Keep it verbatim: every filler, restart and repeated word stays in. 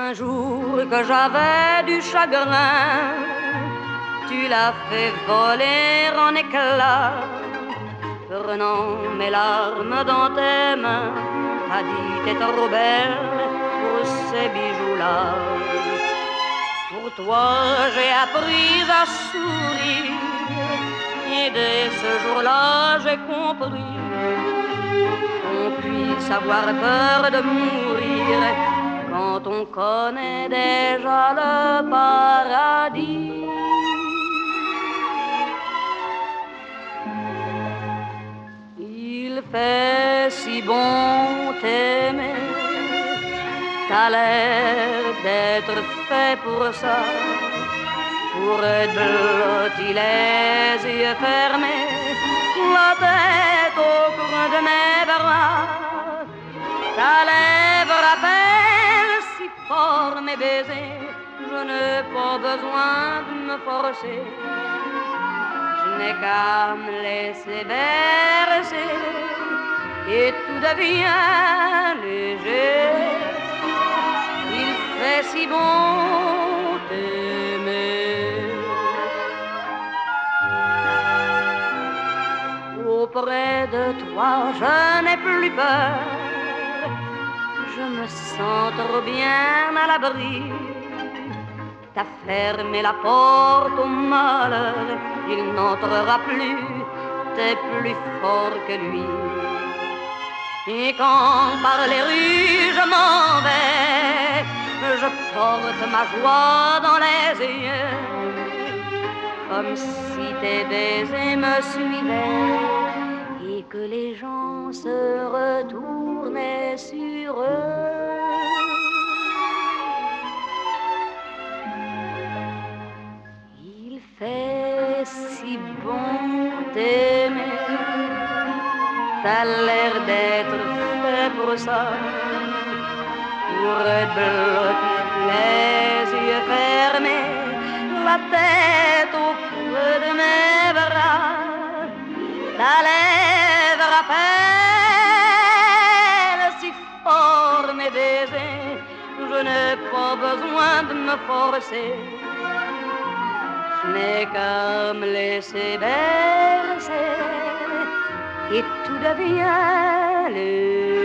Un jour que j'avais du chagrin, tu l'as fait voler en éclats. Prenant mes larmes dans tes mains, t'as dit t'es trop belle pour ces bijoux-là. Pour toi j'ai appris à sourire, et dès ce jour-là j'ai compris qu'on puisse avoir peur de mourir quand on connaît déjà le paradis. Il fait si bon t'aimer, t'as l'air d'être fait pour ça, pour être blotti les yeux fermés, la tête au creux de mes bras. Ta lèvre rappelle si fort mes baisers, je n'ai pas besoin de me forcer. Je n'ai qu'à me laisser bercer et tout devient léger. Il fait si bon t'aimer. Auprès de toi je n'ai plus peur, je me sens trop bien à l'abri. T'as fermé la porte au malheur, il n'entrera plus, t'es plus fort que lui. Et quand par les rues je m'en vais, je porte ma joie dans les yeux, comme si tes baisers me suivaient et que les gens se retournaient sur eux. Il fait si bon t'aimer, t'as l'air d'être fait pour ça, pour être blotti les yeux fermés, la tête au creux de mes bras. Ta lèvre rappelle si fort mes baisers, je n'ai pas besoin de me forcer. Je n'ai qu'à me laisser bercer et tout devient léger.